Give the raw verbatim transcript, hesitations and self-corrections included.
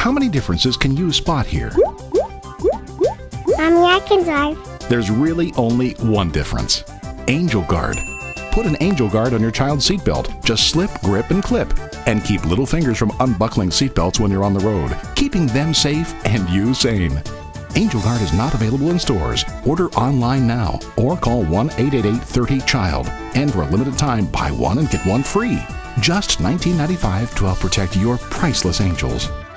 How many differences can you spot here? Mommy, I can drive. There's really only one difference. Angel Guard. Put an Angel Guard on your child's seatbelt. Just slip, grip, and clip. And keep little fingers from unbuckling seatbelts when you're on the road, keeping them safe and you sane. Angel Guard is not available in stores. Order online now or call one eight eight eight, thirty, child. And for a limited time, buy one and get one free. Just nineteen ninety-five dollars to help protect your priceless angels.